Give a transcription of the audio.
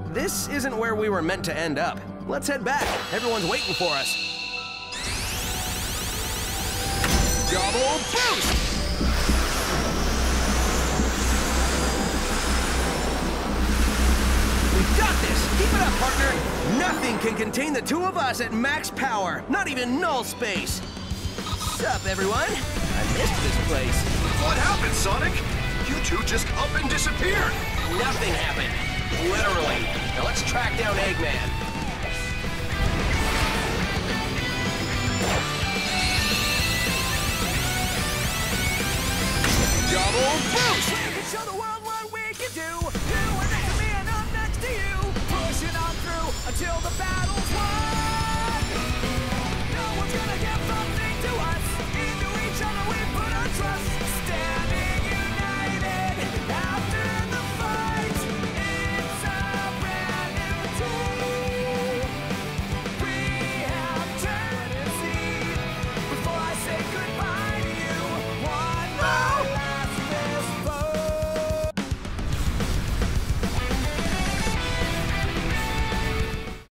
This isn't where we were meant to end up. Let's head back. Everyone's waiting for us. Double boost! We got this! Keep it up, partner! Nothing can contain the two of us at max power. Not even null space. Sup, everyone? I missed this place. What happened, Sonic? You two just up and disappeared. Nothing happened. Literally. Now let's track down Eggman. Double boost! Show the world